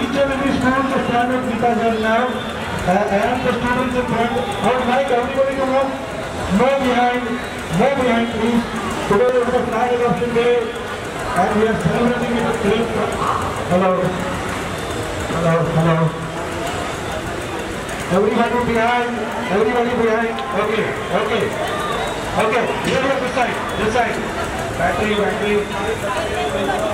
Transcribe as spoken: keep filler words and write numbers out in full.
each and every student to stand up with us now, uh, and the students in front. I would like everybody to move, move behind, move behind please. Today is the flag adoption day, and we are celebrating with a great. Hello, hello, hello. Everybody behind, everybody behind. Okay, okay, okay. Here, here, this side, this side. Battery, battery.